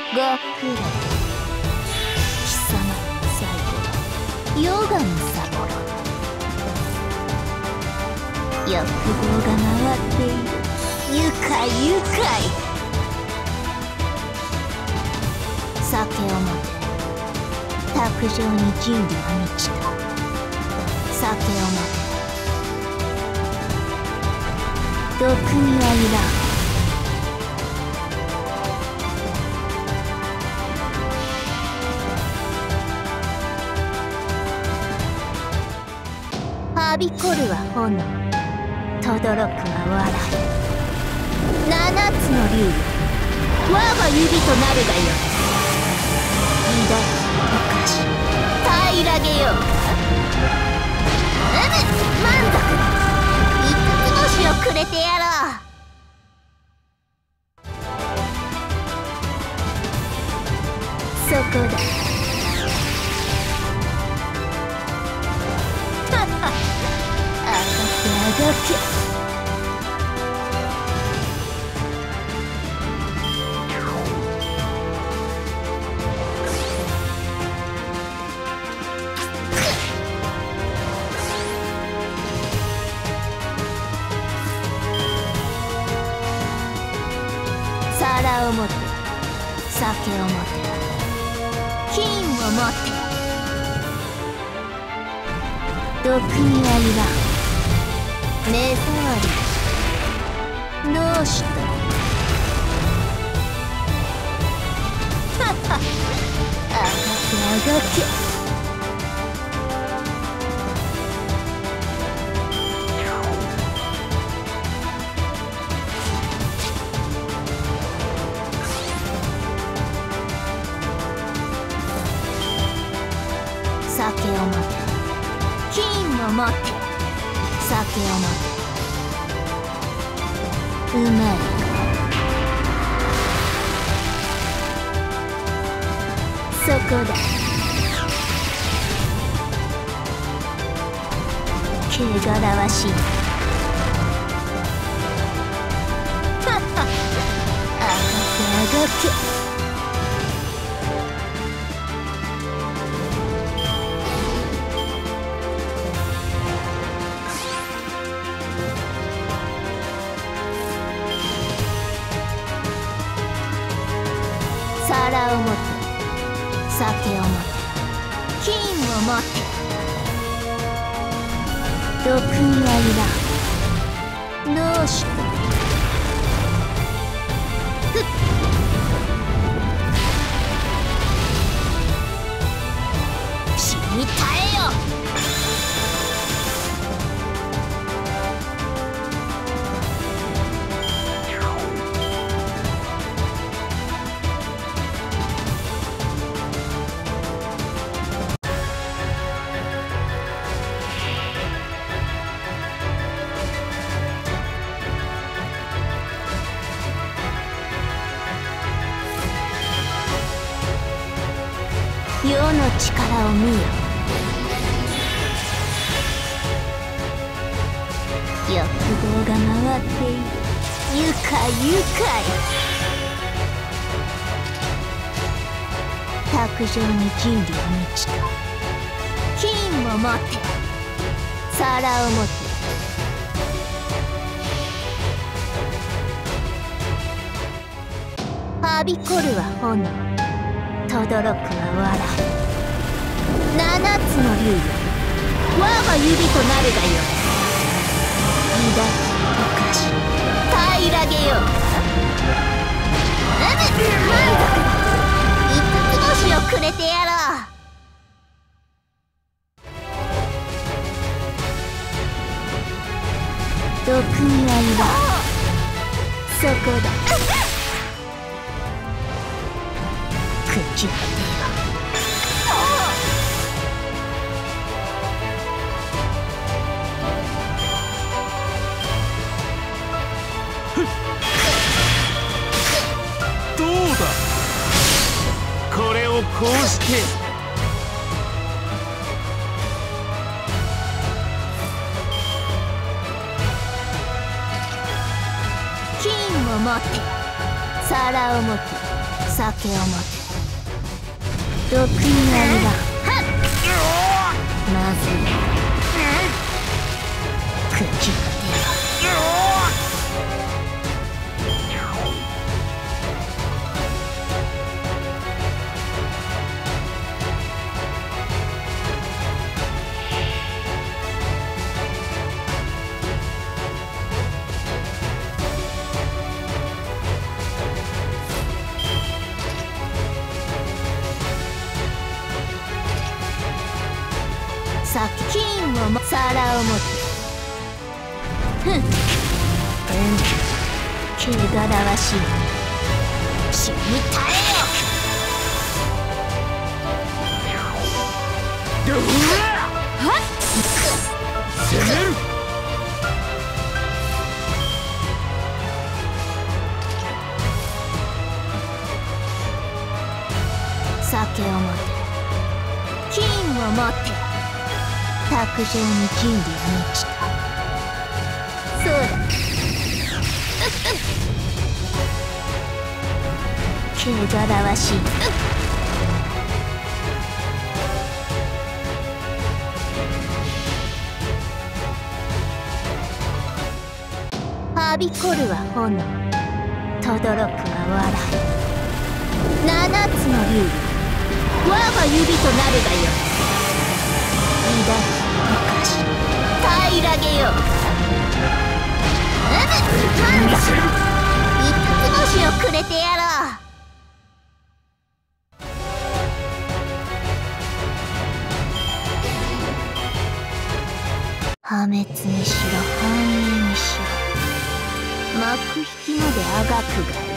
ご苦労。貴様最後ヨガのサボロ。欲望が回っている。愉快愉快。酒を持て。卓上に準備は満ちた。酒を持て。毒味はいらん。はびこるは炎、とどろくは笑い。七つの竜よ、我が指となるがよい。二度溶かし平らげようか。満足だ。五つ星をくれてやろう。そこだ。あがけ。皿を持て。酒を持て。金を持て。毒味はいらん。目障り。どうした。はっはっ。あがけあがけ。酒を持て。金を持て。酒を持て。うまいか。そこだ。汚らわしい。はっはっ。あがけあがけ。皿を持て。酒を持て。金を持て。毒味はいらん。どうした。ふっ。死に絶えよ。世の力を見よ。欲望が回っている。愉快愉快。卓上に準備は満ちた。金を持て。皿を持て。はびこるは炎、とどろくは笑い。七つの竜よ、我が指となるがよい。二度溶かし平らげようか。満足だ。五つ星をくれてやろう。毒味はいらん。そこだ。口を出よ。 どうだ。これをこうして。 金を持て。皿を持て。 酒を持て毒にありがまずい口って金をも皿を持てふん汚らわしい死に耐えよはっ攻める酒を持て金を持って卓上に準備は満ちたそうだ汚らわしいはびこるは炎轟くは笑い七つの竜我が指となるがよ平らげよう一発星をくれてやろう破滅にしろ繁栄にしろ幕引きまであがくがい